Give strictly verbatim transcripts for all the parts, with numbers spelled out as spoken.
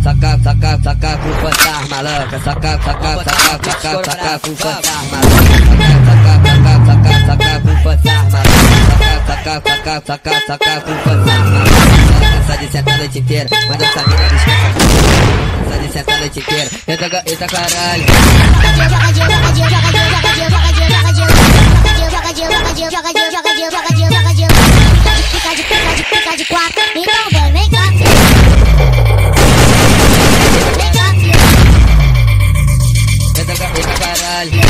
saca, saca, saca com fantasma louca, saca, saca, saca, saca, saca com fantasma louca, saca, saca, saca com fantasma louca, saca, saca, saca, saca com fantasma louca. Cansa de sentar a noite inteira, mas essa mina descansa. Cansa de sentar a noite inteira, eita, eita caralho. Fica de quatro, então vai, vem cá. Vem cá, eita, eita caralho.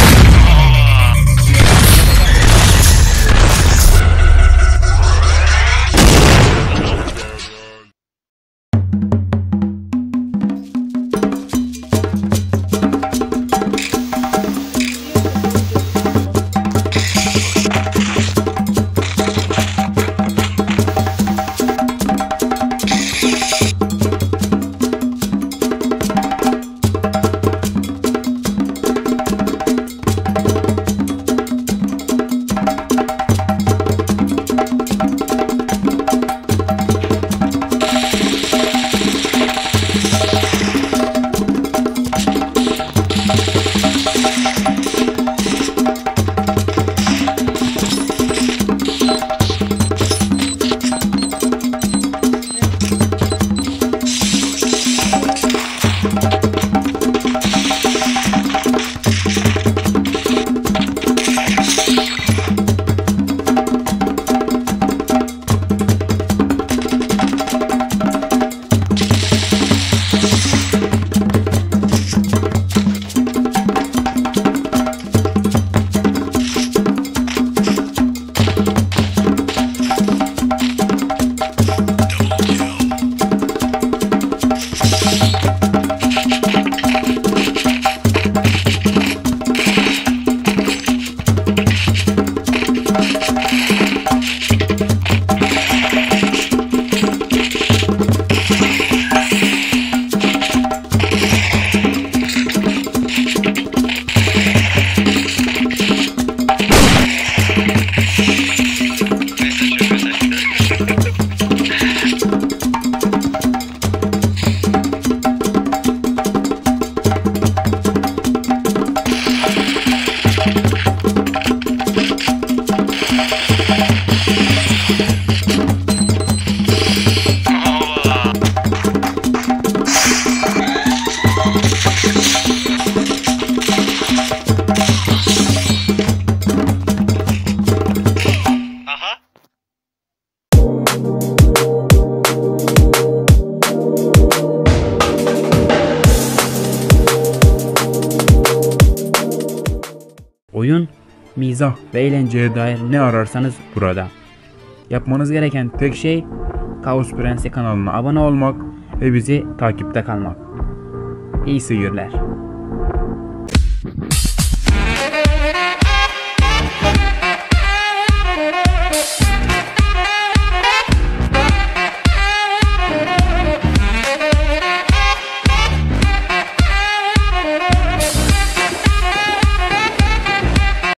Oyun, mizah ve eğlenceye dair ne ararsanız burada. Yapmanız gereken tek şey Kaos Prensi kanalına abone olmak ve bizi takipte kalmak. İyi seyirler.